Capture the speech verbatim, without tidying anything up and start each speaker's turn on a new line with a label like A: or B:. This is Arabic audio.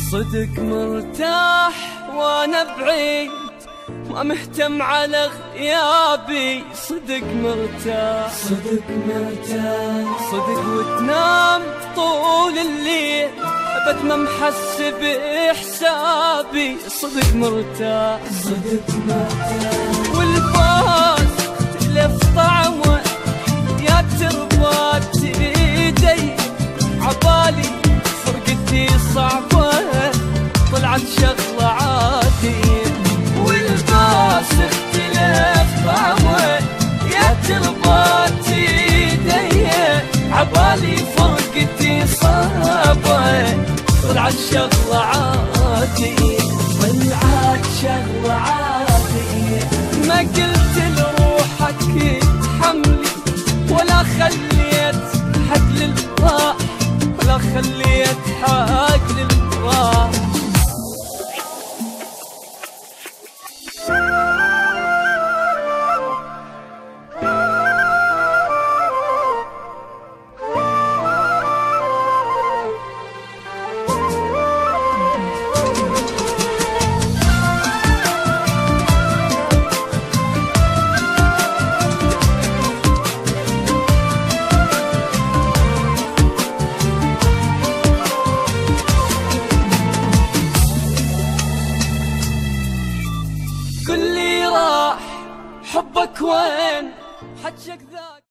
A: صدق مرتاح وانا بعيد، ما مهتم على غيابي. صدق مرتاح صدق مرتاح صدق وتنام طول الليل، ابد ما محس بإحسابي. صدق مرتاح صدق مرتاح والباس اختلف طعمه، يا تربات ايدي عبالي فرقتي صعبة، طلعت شغلة عادية. والباس اختلف طعمه، يا تربات ايدي عبالي فرقتي صعبة، طلعت شغلة عادية. طلعت شغلة عادية. ما قلت لروحك تحملي، ولا خليت حق للراح، ولا خليت حق للراح. قل لي راح حبك وين، حجك ذاك.